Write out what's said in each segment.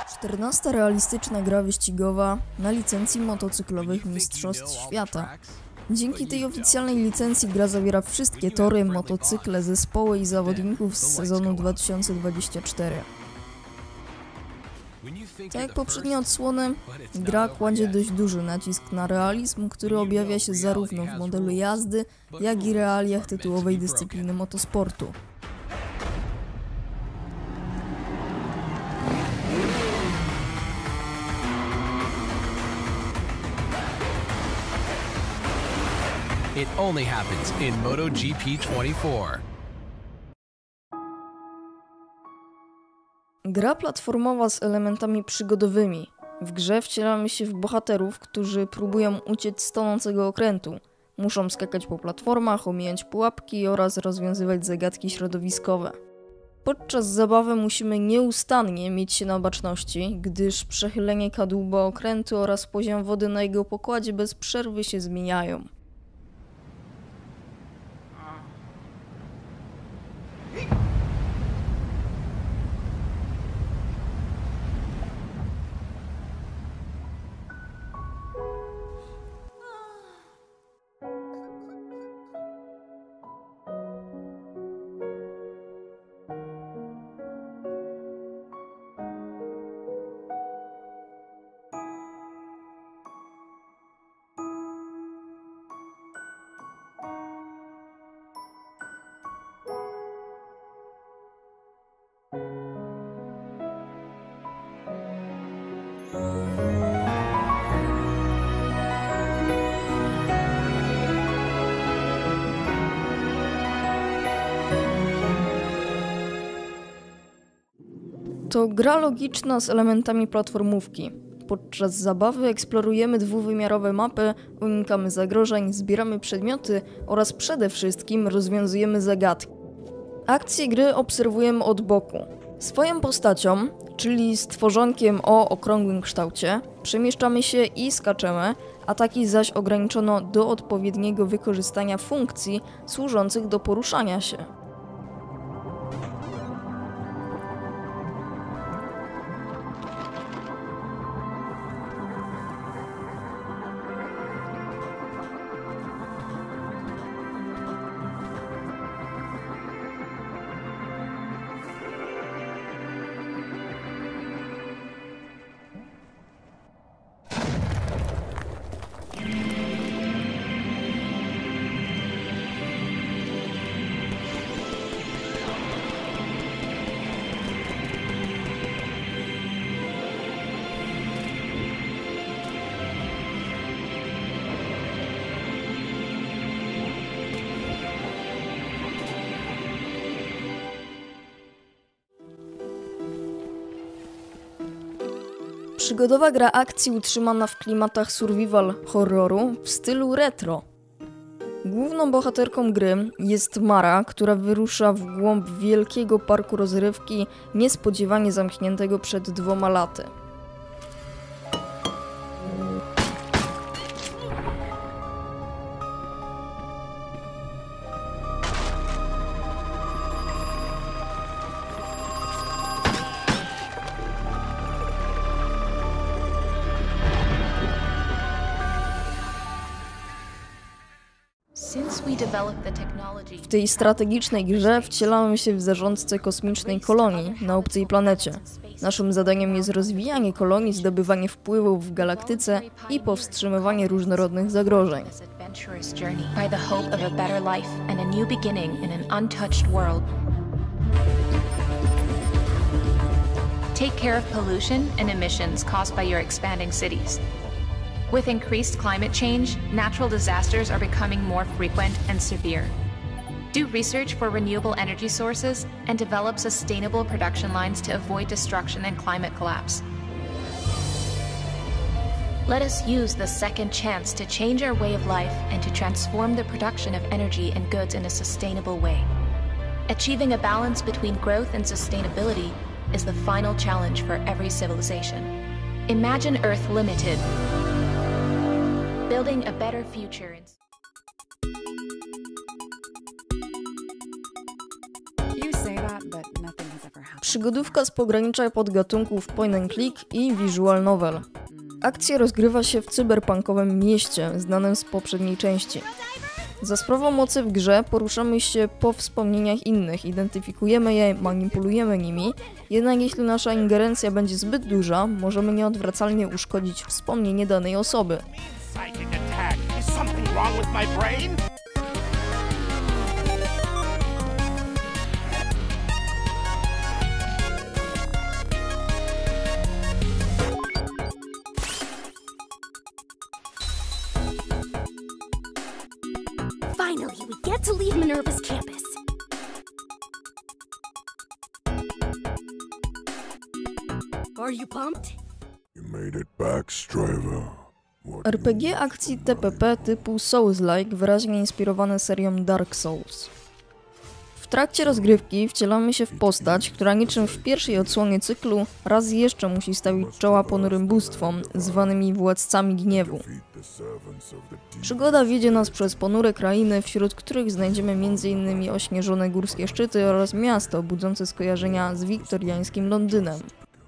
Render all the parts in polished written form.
14. realistyczna gra wyścigowa na licencji motocyklowych Mistrzostw Świata. Dzięki tej oficjalnej licencji gra zawiera wszystkie tory, motocykle, zespoły i zawodników z sezonu 2024. Tak jak poprzednie odsłony, gra kładzie dość duży nacisk na realizm, który objawia się zarówno w modelu jazdy, jak i realiach tytułowej dyscypliny motosportu. It only happens in MotoGP 24. Gra platformowa z elementami przygodowymi. W grze wcielamy się w bohaterów, którzy próbują uciec z tonącego okrętu. Muszą skakać po platformach, omijać pułapki oraz rozwiązywać zagadki środowiskowe. Podczas zabawy musimy nieustannie mieć się na baczności, gdyż przechylenie kadłuba okrętu oraz poziom wody na jego pokładzie bez przerwy się zmieniają. To gra logiczna z elementami platformówki. Podczas zabawy eksplorujemy dwuwymiarowe mapy, unikamy zagrożeń, zbieramy przedmioty oraz przede wszystkim rozwiązujemy zagadki. Akcję gry obserwujemy od boku. Swoją postacią, czyli stworzonkiem o okrągłym kształcie, przemieszczamy się i skaczemy, ataki zaś ograniczono do odpowiedniego wykorzystania funkcji służących do poruszania się. Przygodowa gra akcji utrzymana w klimatach survival horroru w stylu retro. Główną bohaterką gry jest Mara, która wyrusza w głąb wielkiego parku rozrywki, niespodziewanie zamkniętego przed 2 laty. W tej strategicznej grze wcielamy się w zarządcę kosmicznej kolonii na obcej planecie. Naszym zadaniem jest rozwijanie kolonii, zdobywanie wpływów w galaktyce i powstrzymywanie różnorodnych zagrożeń. Take care of pollution and emissions caused by your expanding cities. With increased climate change, natural disasters are becoming more frequent and severe. Do research for renewable energy sources and develop sustainable production lines to avoid destruction and climate collapse. Let us use the second chance to change our way of life and to transform the production of energy and goods in a sustainable way. Achieving a balance between growth and sustainability is the final challenge for every civilization. Imagine Earth Limited, building a better future. You say that, but nothing has ever happened. Przygodówka z pogranicza podgatunków point and click i visual novel. Akcja rozgrywa się w cyberpunkowym mieście, znanym z poprzedniej części. Za sprawą mocy w grze poruszamy się po wspomnieniach innych, identyfikujemy je, manipulujemy nimi, jednak jeśli nasza ingerencja będzie zbyt duża, możemy nieodwracalnie uszkodzić wspomnienie danej osoby. Finally, we get to leave Minerva's campus. Are you pumped? You made it back, Striver. RPG akcji TPP typu Souls-like wyraźnie inspirowane serią Dark Souls. W trakcie rozgrywki wcielamy się w postać, która niczym w pierwszej odsłonie cyklu raz jeszcze musi stawić czoła ponurym bóstwom, zwanymi władcami gniewu. Przygoda wiedzie nas przez ponure krainy, wśród których znajdziemy m.in. ośnieżone górskie szczyty oraz miasto budzące skojarzenia z wiktoriańskim Londynem.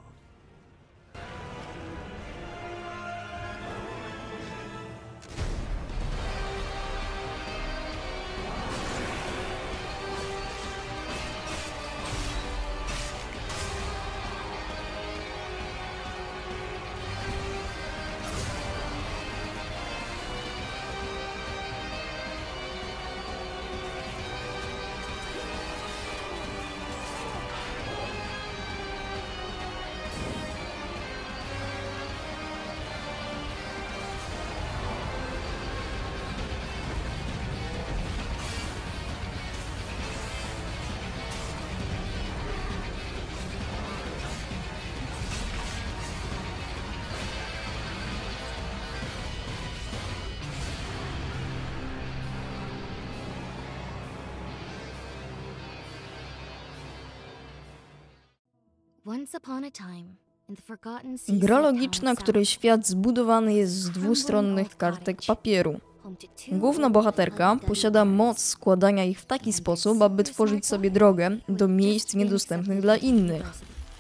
Gra logiczna, której świat zbudowany jest z dwustronnych kartek papieru. Główna bohaterka posiada moc składania ich w taki sposób, aby tworzyć sobie drogę do miejsc niedostępnych dla innych.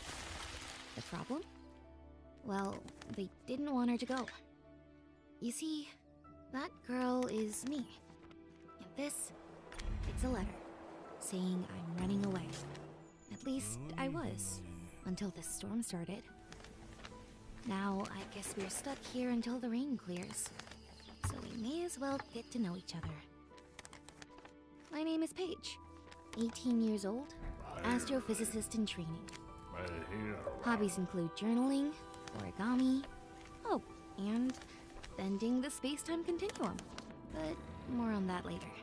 Until the storm started. Now, I guess we're stuck here until the rain clears. So we may as well get to know each other. My name is Paige, 18 years old, astrophysicist in training. Hobbies include journaling, origami, oh, and bending the space-time continuum. But more on that later.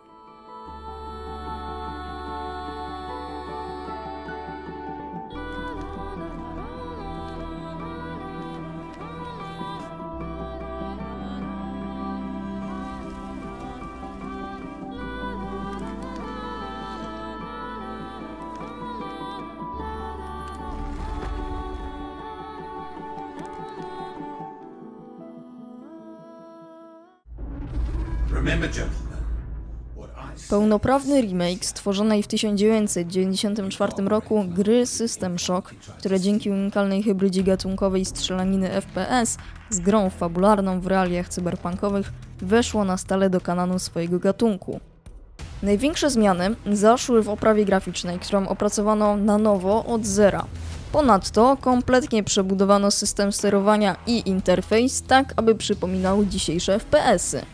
Pełnoprawny remake stworzonej w 1994 roku gry System Shock, która dzięki unikalnej hybrydzie gatunkowej strzelaniny FPS z grą fabularną w realiach cyberpunkowych weszło na stale do kanonu swojego gatunku. Największe zmiany zaszły w oprawie graficznej, którą opracowano na nowo od zera. Ponadto kompletnie przebudowano system sterowania i interfejs tak, aby przypominał dzisiejsze FPS-y.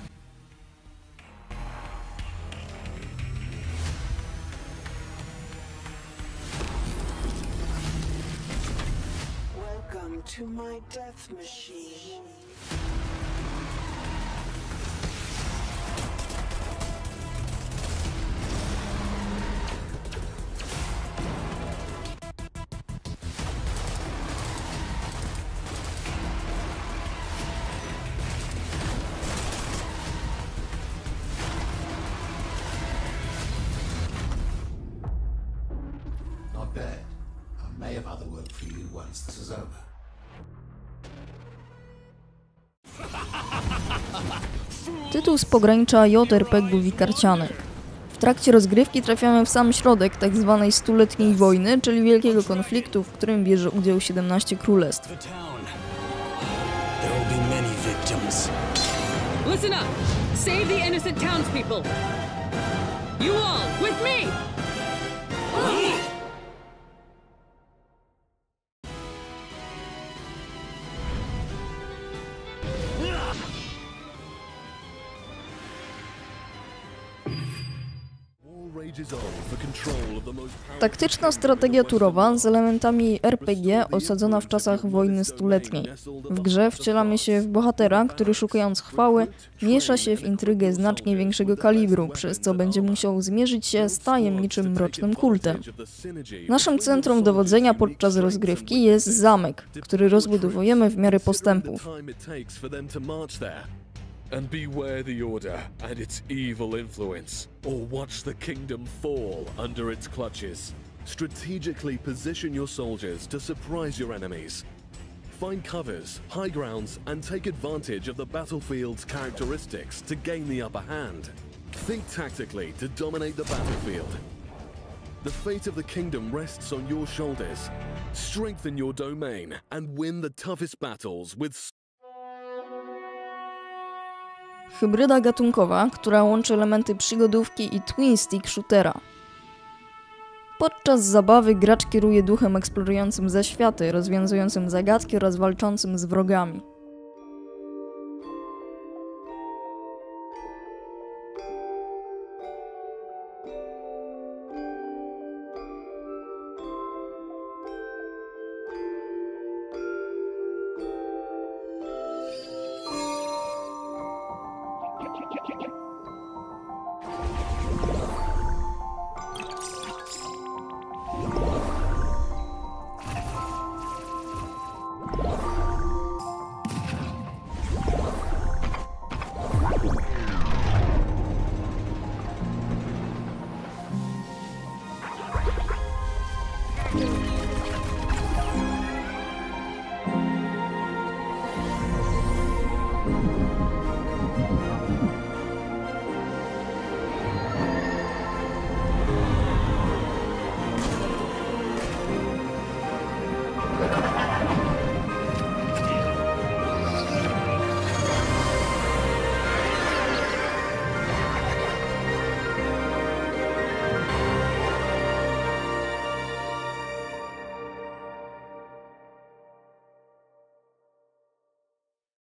To my death machine. Not bad. I may have other work for you once this is over. Tytuł z pogranicza JRPG-ów i karcianych. W W trakcie rozgrywki trafiamy w sam środek tzw. stuletniej wojny, czyli wielkiego konfliktu, w którym bierze udział 17 królestw. Listen up! Save the innocent townspeople! You all, with me! Taktyczna strategia turowa z elementami RPG osadzona w czasach wojny stuletniej. W grze wcielamy się w bohatera, który szukając chwały miesza się w intrygę znacznie większego kalibru, przez co będzie musiał zmierzyć się z tajemniczym mrocznym kultem. Naszym centrum dowodzenia podczas rozgrywki jest zamek, który rozbudowujemy w miarę postępów. And beware the Order and its evil influence, or watch the kingdom fall under its clutches. Strategically position your soldiers to surprise your enemies. Find covers, high grounds, and take advantage of the battlefield's characteristics to gain the upper hand. Think tactically to dominate the battlefield. The fate of the kingdom rests on your shoulders. Strengthen your domain and win the toughest battles with Hybryda gatunkowa, która łączy elementy przygodówki i twin stick shootera. Podczas zabawy gracz kieruje duchem eksplorującym zaświaty, rozwiązującym zagadki oraz walczącym z wrogami.